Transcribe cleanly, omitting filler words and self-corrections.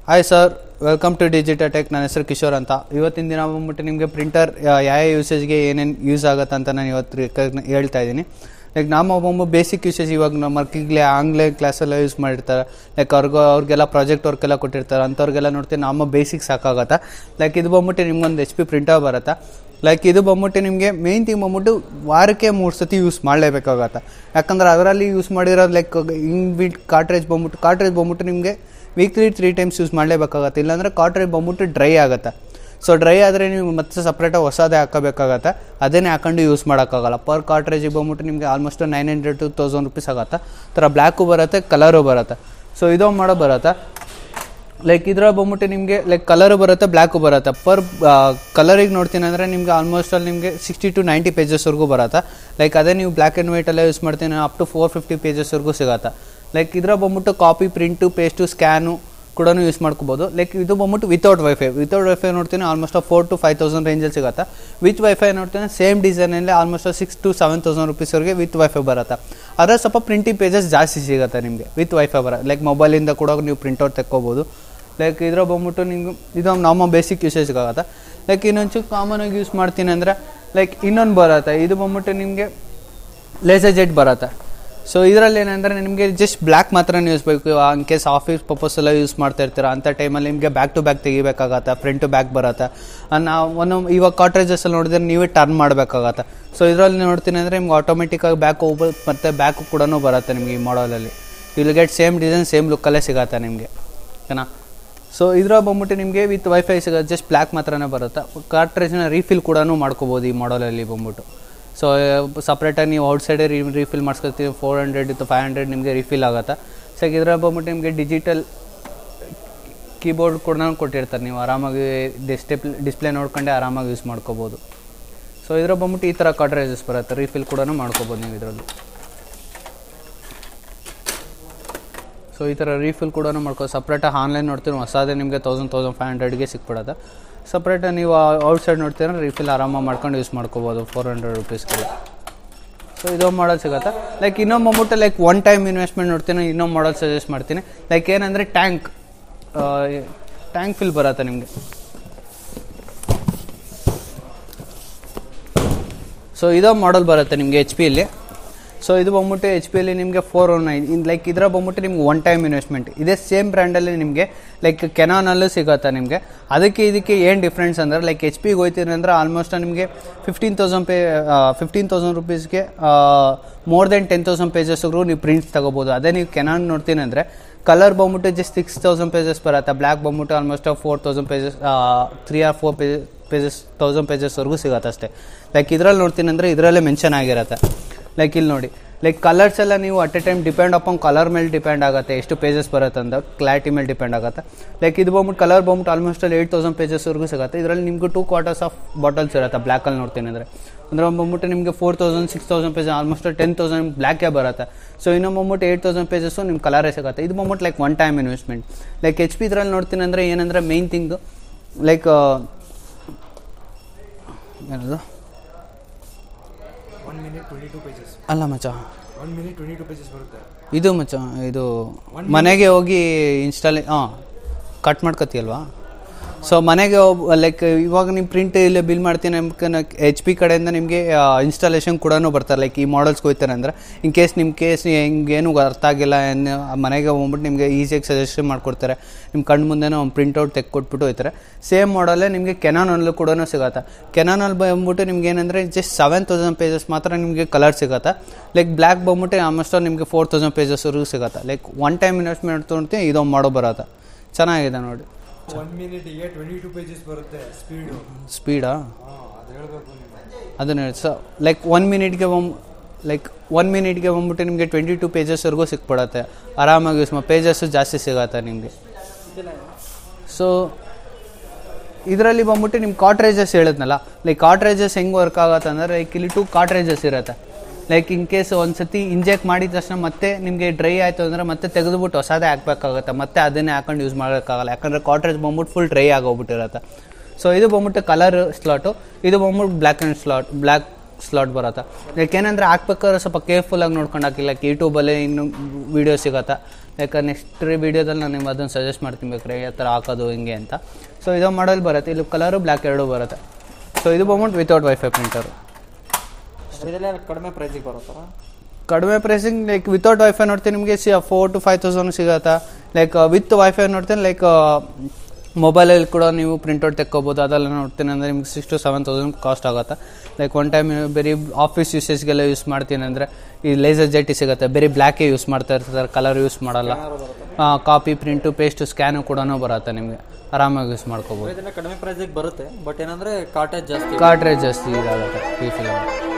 Hi sir, welcome to digital tech. ನನ್ನ ಹೆಸರು ಕಿಶೋರ್ ಅಂತ. ಇವತ್ತಿನ ದಿನ ಬಂದ್ಬಿಟ್ಟು ನಿಮಗೆ ಪ್ರಿಂಟರ್ ಯಾವ ಯೂಸೇಜ್ಗೆ ಏನೇನು ಯೂಸ್ ಆಗುತ್ತೆ ಅಂತ ನಾನು ಇವತ್ತು ಹೇಳ್ತಾ ಇದ್ದೀನಿ. ಲೈಕ್ ನಮ್ಮ ಬೇಸಿಕ್ ಯೂಸೇಜ್ ಇವಾಗ ನಮ್ಮ ಮಕ್ಕಳಿಗೆ ಆನ್ಲೈನ್ ಕ್ಲಾಸೆಲ್ಲ ಯೂಸ್ ಮಾಡಿರ್ತಾರೆ. ಲೈಕ್ ಅವ್ರಿಗೆಲ್ಲ ಪ್ರಾಜೆಕ್ಟ್ ವರ್ಕೆಲ್ಲ ಕೊಟ್ಟಿರ್ತಾರೆ. ಅಂಥವ್ರಿಗೆಲ್ಲ ನೋಡ್ತೀನಿ ನಮ್ಮ ಬೇಸಿಕ್ ಸಾಕಾಗತ್ತೆ. ಲೈಕ್ ಇದು ಬಂದ್ಬಿಟ್ಟು ನಿಮ್ಗೊಂದು HP ಪ್ರಿಂಟರ್ ಬರುತ್ತೆ. ಲೈಕ್ ಇದು ಬಂದ್ಬಿಟ್ಟು ನಿಮಗೆ ಮೇನ್ ಥಿಂಗ್ ಬಂದ್ಬಿಟ್ಟು ವಾರಕ್ಕೆ 3 ಸತಿ ಯೂಸ್ ಮಾಡಲೇಬೇಕಾಗತ್ತೆ. ಯಾಕಂದ್ರೆ ಅದರಲ್ಲಿ ಯೂಸ್ ಮಾಡಿರೋದು ಲೈಕ್ ಇನ್ಬಿಲ್ಟ್ ಕಾರ್ಟ್ರೇಜ್ ಬಂದ್ಬಿಟ್ಟು ನಿಮಗೆ ವೀಕ್ಲಿ 3 ಟೈಮ್ಸ್ ಯೂಸ್ ಮಾಡಲೇಬೇಕಾಗತ್ತೆ. ಇಲ್ಲಾಂದರೆ ಕಾರ್ಟ್ರೇಜ್ ಬಂದ್ಬಿಟ್ಟು ಡ್ರೈ ಆಗುತ್ತೆ. ಸೊ ಡ್ರೈ ಆದರೆ ನೀವು ಮತ್ತೆ ಸಪ್ರೇಟಾಗಿ ಹೊಸದೇ ಹಾಕೋಬೇಕಾಗತ್ತೆ. ಅದನ್ನೇ ಹಾಕೊಂಡು ಯೂಸ್ ಮಾಡೋಕ್ಕಾಗಲ್ಲ. ಪರ್ ಕಾರ್ಟ್ರೇಜಿಗೆ ಬಂದ್ಬಿಟ್ಟು ನಿಮಗೆ ಆಲ್ಮೋಸ್ಟ್ 900 to 1000 rupees ಆಗುತ್ತೆ. ಥರ ಬ್ಲ್ಯಾಕು ಬರುತ್ತೆ, ಕಲರು ಬರುತ್ತೆ. ಸೊ ಇದು ಮಾಡೋ ಬರುತ್ತೆ. ಲೈಕ್ ಇದರ ಬಂದ್ಬಿಟ್ಟು ನಿಮಗೆ ಲೈಕ್ ಕಲರು ಬರುತ್ತೆ, ಬ್ಲ್ಯಾಕು ಬರುತ್ತೆ. ಪರ್ ಕಲರಿಗೆ ನೋಡ್ತೀನಿ ಅಂದರೆ ನಿಮಗೆ ಆಲ್ಮೋಸ್ಟ್ ಅಲ್ಲಿ ನಿಮಗೆ 60 to 90 ಪೇಜಸ್ವರೆಗೂ ಬರುತ್ತೆ. ಲೈಕ್ ಅದೇ ನೀವು ಬ್ಲ್ಯಾಕ್ ಆ್ಯಂಡ್ ವೈಟೆಲ್ಲ ಯೂಸ್ ಮಾಡ್ತೀನಿ ಅಪ್ ಟು 450 ಪೇಜಸ್ವರೆಗೂ ಸಿಗುತ್ತೆ. ಲೈಕ್ ಇದರ ಬಂದ್ಬಿಟ್ಟು ಕಾಪಿ, ಪ್ರಿಂಟು, ಪೇಸ್ಟು, ಸ್ಕ್ಯಾನು ಕೂಡ ಯೂಸ್ ಮಾಡ್ಕೋಬೋದು. ಲೈಕ್ ಇದು ಬಂದ್ಬಿಟ್ಟು ವಿತೌಟ್ ವೈಫೈ ನೋಡ್ತೀನಿ ಆಲ್ಮೋಸ್ಟ್ 4,000 to 5,000 ರೇಂಜಲ್ಲಿ ಸಿಗುತ್ತೆ. ವಿತ್ ವೈಫೈ ನೋಡ್ತೀನಿ ಸೇಮ್ ಡಿಸೈನಲ್ಲಿ ಆಲ್ಮೋಸ್ಟ್ 6,000 to 7,000 rupeesವರೆಗೆ ವಿತ್ ವೈಫೈ ಬರುತ್ತೆ. ಆದರೆ ಸ್ವಲ್ಪ ಪ್ರಿಂಟಿಂಗ್ ಪೇಜಸ್ ಜಾಸ್ತಿ ಸಿಗುತ್ತೆ ನಿಮಗೆ ವಿತ್ ವೈಫೈ ಬರುತ್ತೆ. ಲೈಕ್ ಮೊಬೈಲಿಂದ ಕೂಡ ನೀವು ಪ್ರಿಂಟೌಟ್ ತೆಕ್ಕೋಬೋದು. ಲೈಕ್ ಇದರ ಬಂದ್ಬಿಟ್ಟು ನಿಮ್ಗೆ ಇದು ನಮ್ಮ ಬೇಸಿಕ್ ಯೂಸೇಜ್ಗಾಗುತ್ತೆ. ಲೈಕ್ ಇನ್ನೊಂಚು ಕಾಮನಾಗಿ ಯೂಸ್ ಮಾಡ್ತೀನಿ ಅಂದರೆ ಲೈಕ್ ಇನ್ನೊಂದು ಬರುತ್ತೆ. ಇದು ಬಂದ್ಬಿಟ್ಟು ನಿಮಗೆ ಲೇಸರ್ ಜೆಟ್ ಬರುತ್ತೆ. ಸೊ ಇದರಲ್ಲಿ ಏನಂದರೆ ನಿಮಗೆ ಜಸ್ಟ್ ಬ್ಲ್ಯಾಕ್ ಮಾತ್ರ ಯೂಸ್ ಬೇಕು. ಇನ್ ಕೇಸ್ ಆಫೀಸ್ ಪರ್ಪಸ್ ಎಲ್ಲ ಯೂಸ್ ಮಾಡ್ತಾ ಇರ್ತೀರ ಅಂಥ ಟೈಮಲ್ಲಿ ನಿಮಗೆ ಬ್ಯಾಕ್ ಟು ಬ್ಯಾಕ್ ತೆಗಿಬೇಕಾಗತ್ತೆ, ಫ್ರಂಟ್ ಟು ಬ್ಯಾಕ್ ಬರುತ್ತೆ. ಇವಾಗ ಕಾರ್ಟ್ರೇಜಸ್ಸಲ್ಲಿ ನೋಡಿದ್ರೆ ನೀವೇ ಟರ್ನ್ ಮಾಡಬೇಕಾಗತ್ತೆ. ಸೊ ಇದರಲ್ಲಿ ನೋಡ್ತೀನಿ ಅಂದರೆ ನಿಮ್ಗೆ ಆಟೋಮೆಟಿಕ್ಕಾಗಿ ಬ್ಯಾಕ್ ಹೋಗ್ಬೋದು ಮತ್ತು ಬ್ಯಾಕು ಕೂಡ ಬರುತ್ತೆ ನಿಮಗೆ ಈ ಮಾಡಲಲ್ಲಿ. Will get same design, same ಲುಕ್ಕಲ್ಲೇ ಸಿಗುತ್ತೆ ನಿಮಗೆ, ಓಕೆನಾ. ಸೊ ಇದರ ಬಂದ್ಬಿಟ್ಟು ನಿಮಗೆ ವಿತ್ ವೈಫೈ ಸಿಗುತ್ತೆ, ಜಸ್ಟ್ ಬ್ಲ್ಯಾಕ್ ಮಾತ್ರನೇ ಬರುತ್ತೆ. ಕಾರ್ಟ್ರೇಜ್ನ ರೀಫಿಲ್ ಕೂಡ ಮಾಡ್ಕೋಬೋದು ಈ ಮಾಡಲಲ್ಲಿ ಬಂದ್ಬಿಟ್ಟು. ಸೊ ಸಪ್ರೇಟಾಗಿ ನೀವು ಔಟ್ಸೈಡೇ ರೀಫಿಲ್ ಮಾಡಿಸ್ಕೊತೀವಿ. 400 to 500 ನಿಮಗೆ ರೀಫಿಲ್ ಆಗುತ್ತೆ. ಸೊ ಇದರ ಬಂದ್ಬಿಟ್ಟು ನಿಮಗೆ ಡಿಜಿಟಲ್ ಕೀಬೋರ್ಡ್ ಕೂಡ ಕೊಟ್ಟಿರ್ತಾರೆ. ನೀವು ಆರಾಮಾಗಿ ಡಿಸ್ಪ್ಲೇ ನೋಡ್ಕೊಂಡೆ ಆರಾಮಾಗಿ ಯೂಸ್ ಮಾಡ್ಕೋಬೋದು. ಸೊ ಇದರ ಬಂದ್ಬಿಟ್ಟು ಈ ಥರ ಕಾರ್ಟ್ರೇಜಸ್ ಬರುತ್ತೆ, ರೀಫಿಲ್ ಕೂಡ ಮಾಡ್ಕೋಬೋದು ನೀವು ಇದರಲ್ಲಿ. ಸೊ ಈ ಥರ ರೀಫಿಲ್ ಕೂಡ ಮಾಡ್ಕೋಬೋದು. ಸಪ್ರೇಟಾಗಿ ಆನ್ಲೈನ್ ನೋಡ್ತೀವಿ ಹೊಸದೇ ನಿಮಗೆ 1,000-1,500ಗೆ ಸಿಕ್ಬಿಡುತ್ತೆ. ಸಪ್ರೇಟಾಗಿ ನೀವು ಔಟ್ಸೈಡ್ ನೋಡ್ತೀರ ರೀಫಿಲ್ ಆರಾಮಾಗಿ ಮಾಡ್ಕೊಂಡು ಯೂಸ್ ಮಾಡ್ಕೋಬೋದು 400 rupeesಗೆ. ಸೊ ಇದೊಂದು ಮಾಡಲ್ ಸಿಗುತ್ತೆ. ಲೈಕ್ ಇನ್ನೊಂದು ಬಂದ್ಬಿಟ್ಟು ಲೈಕ್ ಒನ್ ಟೈಮ್ ಇನ್ವೆಸ್ಟ್ಮೆಂಟ್ ನೋಡ್ತೀನಿ. ಇನ್ನೊಂದು ಮಾಡಲ್ ಸಜೆಸ್ಟ್ ಮಾಡ್ತೀನಿ. ಲೈಕ್ ಏನಂದರೆ ಟ್ಯಾಂಕ್ ಫಿಲ್ ಬರುತ್ತೆ ನಿಮಗೆ. ಸೊ ಇದೊಂದು ಮಾಡಲ್ ಬರುತ್ತೆ ನಿಮಗೆ HP ಸೊ ಇದು ಬಂದ್ಬಿಟ್ಟು HP ನಿಮಗೆ 409. ಲೈಕ್ ಇದರ ಬಂದ್ಬಿಟ್ಟು ನಿಮ್ಗೆ ಒನ್ ಟೈಮ್ ಇನ್ವೆಸ್ಟ್ಮೆಂಟ್. ಇದೇ ಸೇಮ್ ಬ್ರ್ಯಾಂಡಲ್ಲಿ ನಿಮಗೆ ಲೈಕ್ ಕೆನಾನಲ್ಲೂ ಸಿಗುತ್ತೆ ನಿಮಗೆ. ಇದಕ್ಕೆ ಏನು ಡಿಫ್ರೆನ್ಸ್ ಅಂದರೆ ಲೈಕ್ HP ಹೋಯ್ತೀನಿ ಅಂದರೆ ಆಲ್ಮೋಸ್ಟ್ ನಿಮಗೆ 15,000 rupeesಗೆ ಮೋರ್ ದೆನ್ 10,000 ಪೇಜಸ್ವರೆಗೂ ನೀವು ಪ್ರಿಂಟ್ಸ್ ತೊಗೋಬೋದು. ಅದೇ ನೀವು ಕೆನಾನ್ ನೋಡ್ತೀನಿ ಅಂದರೆ ಕಲರ್ ಬಂದ್ಬಿಟ್ಟು ಜಸ್ಟ್ 6,000 ಪೇಜಸ್ ಬರುತ್ತೆ. ಬ್ಲ್ಯಾಕ್ ಬಂದ್ಬಿಟ್ಟು ಆಲ್ಮೋಸ್ಟ್ 4,000 ಪೇಜಸ್ 3 or 4 1,000 ಪೇಜಸ್ವರೆಗೂ ಸಿಗುತ್ತೆ ಅಷ್ಟೇ. ಲೈಕ್ ಇದರಲ್ಲಿ ನೋಡ್ತೀನಿ ಅಂದರೆ ಇದರಲ್ಲೇ ಮೆನ್ಷನ್ ಆಗಿರುತ್ತೆ. ಲೈಕ್ ಇಲ್ಲಿ ನೋಡಿ, ಲೈಕ್ ಕಲರ್ಸ್ ಎಲ್ಲ ನೀವು at a time depend upon colour ಮೇಲೆ ಡಿಪೆಂಡ್ ಆಗುತ್ತೆ, ಎಷ್ಟು ಪೇಜಸ್ ಬರುತ್ತೆ ಅಂತ ಕ್ಲಾರಿಟಿ ಮೇಲೆ ಡಿಪೆಂಡ್ ಆಗುತ್ತೆ. ಲೈಕ್ ಇದು ಬಂದ್ಬಿಟ್ಟು ಕಲರ್ ಬಂದ್ಬಿಟ್ಟು ಆಲ್ಮೋಸ್ಟ್ 8,000 ಪೇಜಸ್ವರೆಗೂ ಸಿಗುತ್ತೆ. ಇದರಲ್ಲಿ ನಿಮ್ಗೆ 2 quarters ಆಫ್ ಬಾಟಲ್ಸ್ ಇರುತ್ತೆ ಬ್ಲ್ಯಾಕಲ್ಲಿ ನೋಡ್ತೀನಿ ಅಂದರೆ ಬಂದ್ಬಿಟ್ಟು ನಿಮಗೆ 4,000 6,000 ಪೇಜಸ್ ಆಲ್ಮೋಸ್ಟ್ 10,000 ಬ್ಲ್ಯಾಕೇ ಬರುತ್ತೆ. ಸೊ ಇನ್ನೊಂದು ಬಂದ್ಬಿಟ್ಟು 8,000 ಪೇಜಸ್ಸು ನಿಮ್ಮ ಕಲರೇ ಸಿಗುತ್ತೆ. ಇದು ಬಂದ್ಬಿಟ್ಟು like one time investment. Like HP ಇದರಲ್ಲಿ ನೋಡ್ತೀನಿ ಅಂದರೆ ಏನಂದರೆ ಮೇನ್ ಥಿಂಗು ಲೈಕ್ ಏನದು 1 minute 22 pages ಅಲ್ಲ ಮಚ್ಚ, 1 minute 22 pages ಬರುತ್ತೆ. ಇದು ಮಚ್ಚ, ಇದು ಮನೆಗೆ ಹೋಗಿ ಕಟ್ ಮಾಡ್ಕೊತೀಯಲ್ವಾ. ಸೊ ಮನೆಗೆ ಲೈಕ್ ಇವಾಗ ನೀವು ಪ್ರಿಂಟ್ ಇಲ್ಲೇ ಬಿಲ್ ಮಾಡ್ತೀನಿ HP ಕಡೆಯಿಂದ ನಿಮಗೆ ಇನ್ಸ್ಟಾಲೇಷನ್ ಕೂಡ ಬರ್ತಾರೆ. ಲೈಕ್ ಈ ಮಾಡಲ್ಸ್ಗೆ ಹೋಗ್ತಾರೆ ಅಂದರೆ ಇನ್ ಕೇಸ್ ಹಿಂಗೇನು ಅರ್ಥ ಆಗಿಲ್ಲ ಮನೆಗೆ ಹೋಗ್ಬಿಟ್ಟು ನಿಮಗೆ ಈಸಿಯಾಗಿ ಸಜೆಷನ್ ಮಾಡಿಕೊಡ್ತಾರೆ. ನಿಮ್ಮ ಕಣ್ಣು ಮುಂದೆನೇ ಒಂದು ಪ್ರಿಂಟೌಟ್ ತೆಕ್ಕೊಟ್ಬಿಟ್ಟು ಹೋಗ್ತಾರೆ. ಸೇಮ್ ಮಾಡಲ್ಲೇ ನಿಮಗೆ ಕೆನಾನಲ್ಲೂ ಕೂಡ ಸಿಗುತ್ತೆ. ಕೆನಾನಲ್ಲಿ ಬಂದ್ಬಿಟ್ಟು ನಿಮ್ಗೆ ಏನಂದರೆ ಜಸ್ಟ್ 7,000 ಪೇಜಸ್ ಮಾತ್ರ ನಿಮಗೆ ಕಲರ್ ಸಿಗುತ್ತೆ. ಲೈಕ್ ಬ್ಲ್ಯಾಕ್ ಬಂದ್ಬಿಟ್ಟು ಆಲ್ಮೋಸ್ಟ್ ನಿಮಗೆ 4,000 ಪೇಜಸ್ವರೆಗೂ ಸಿಗುತ್ತೆ. ಲೈಕ್ ಒನ್ ಟೈಮ್ ಇನ್ವೆಸ್ಟ್ಮೆಂಟ್ ತೊಗೊಳ್ತೀನಿ. ಇದೊಂದು ಮಾಡೋ ಬರುತ್ತೆ, ಚೆನ್ನಾಗಿದೆ ನೋಡಿ. 1 minute 22 pages ಬರುತ್ತೆ ಸ್ಪೀಡಾ ಅದು ಹೇಳಬೇಕು ನೀವು ಅದನ್ನ ಹೇಳಿ. ಸೊ ಲೈಕ್ 1 minute ಬಂದ್ಬಿಟ್ಟು ನಿಮಗೆ 22 ಪೇಜಸ್ವರೆಗೂ ಸಿಕ್ಬಿಡತ್ತೆ ಆರಾಮಾಗಿ ಯೂಸ್ ಪೇಜಸ್ಸು ಜಾಸ್ತಿ ಸಿಗುತ್ತೆ ನಿಮಗೆ. ಸೊ ಇದರಲ್ಲಿ ಬಂದ್ಬಿಟ್ಟು ನಿಮ್ಮ ಕಾರ್ಟ್ರೇಜಸ್ ಹೇಳಿದ್ನಲ್ಲ, ಲೈಕ್ ಕಾರ್ಟ್ರೇಜಸ್ ಹೆಂಗೆ ವರ್ಕ್ ಆಗುತ್ತೆ ಅಂದರೆ ಲೈಕ್ ಇಲ್ಲಿ 2 ಕಾರ್ಟ್ರೇಜಸ್ ಇರುತ್ತೆ. ಲೈಕ್ ಇನ್ ಕೇಸ್ ಒಂದು ಸತಿ ಇಂಜೆಕ್ಟ್ ಮಾಡಿದ ತಕ್ಷಣ ಮತ್ತೆ ನಿಮಗೆ ಡ್ರೈ ಆಯಿತು ಅಂದರೆ ಮತ್ತೆ ತೆಗೆದುಬಿಟ್ಟು ಹೊಸದೇ ಹಾಕಬೇಕಾಗುತ್ತೆ. ಮತ್ತೆ ಅದನ್ನೇ ಹಾಕೊಂಡು ಯೂಸ್ ಮಾಡೋಕ್ಕಾಗಲ್ಲ, ಯಾಕಂದರೆ ಕಾರ್ಟ್ರೇಜ್ ಬಂದ್ಬಿಟ್ಟು ಫುಲ್ ಡ್ರೈ ಆಗೋಗ್ಬಿಟ್ಟಿರುತ್ತೆ. ಸೊ ಇದು ಬಂದ್ಬಿಟ್ಟು ಕಲರ್ ಸ್ಲಾಟು, ಇದು ಬಂದ್ಬಿಟ್ಟು ಬ್ಲ್ಯಾಕ್ ಸ್ಲಾಟ್ ಬರುತ್ತೆ. ಯಾಕೆಂದರೆ ಹಾಕ್ಬೇಕಾದ್ರೆ ಸ್ವಲ್ಪ ಕೇರ್ಫುಲ್ಲಾಗಿ ನೋಡ್ಕೊಂಡು ಹಾಕಿಲ್ಲ. ಯೂಟ್ಯೂಬಲ್ಲಿ ಇನ್ನು ವೀಡಿಯೋ ಸಿಗುತ್ತೆ. ಲೈಕ್ ನೆಕ್ಸ್ಟ್ ವಿಡಿಯೋದಲ್ಲಿ ನಾನು ನಿಮ್ಗೆ ಅದನ್ನು ಸಜೆಸ್ಟ್ ಮಾಡ್ತೀನಿ ಬೇಕಾದ್ರೆ ಯಾವ ಥರ ಹಾಕೋದು ಹಿಂಗೆ ಅಂತ. ಸೊ ಇದು ಮಾಡಲ್ ಬರುತ್ತೆ, ಇಲ್ಲಿ ಕಲರು ಬ್ಲ್ಯಾಕ್ ಎರಡೂ ಬರುತ್ತೆ. ಸೊ ಇದು ಬಂದ್ಬಿಟ್ಟು ವಿತೌಟ್ ವೈಫೈ ಪ್ರಿಂಟರು. ಇದೆಲ್ಲ ಕಡಿಮೆ ಪ್ರೈಸಿಗೆ ಬರುತ್ತಲ್ಲ? ಕಡಿಮೆ ಪ್ರೈಸಿಂಗ್ ಲೈಕ್ ವಿತೌಟ್ ವೈಫೈ ನೋಡ್ತೀನಿ ನಿಮಗೆ 4,000 to 5,000 ಸಿಗುತ್ತೆ. ಲೈಕ್ ವಿತ್ ವೈಫೈ ನೋಡ್ತೀನಿ ಲೈಕ್ ಮೊಬೈಲಲ್ಲಿ ಕೂಡ ನೀವು ಪ್ರಿಂಟೌಟ್ ತೆಕ್ಕೋಬೋದು. ಅದೆಲ್ಲ ನೋಡ್ತೀನಿ ಅಂದರೆ ನಿಮ್ಗೆ 6,000 to 7,000 ಕಾಸ್ಟ್ ಆಗುತ್ತೆ. ಲೈಕ್ ಒನ್ ಟೈಮ್ ಬರೀ ಆಫೀಸ್ ಯೂಸೇಜ್ಗೆಲ್ಲ ಯೂಸ್ ಮಾಡ್ತೀನಿ ಅಂದರೆ ಈ ಲೇಸರ್ ಜೆಟಿ ಸಿಗುತ್ತೆ, ಬರೀ ಬ್ಲ್ಯಾಕೇ ಯೂಸ್ ಮಾಡ್ತಾ ಇರ್ತಾರೆ, ಕಲರ್ ಯೂಸ್ ಮಾಡಲ್ಲ. ಕಾಪಿ ಪ್ರಿಂಟು ಪೇಸ್ಟು ಸ್ಕ್ಯಾನು ಕೂಡ ಬರುತ್ತೆ, ನಿಮಗೆ ಆರಾಮಾಗಿ ಯೂಸ್ ಮಾಡ್ಕೋಬೋದು. ಇದೆಲ್ಲ ಕಡಿಮೆ ಪ್ರೈಸಿಗೆ ಬರುತ್ತೆ, ಬಟ್ ಏನಂದರೆ ಕಾರ್ಟೇಜ್ ಜಾಸ್ತಿ ಇದಾಗುತ್ತೆ ಈ ಫಿಲಮ್.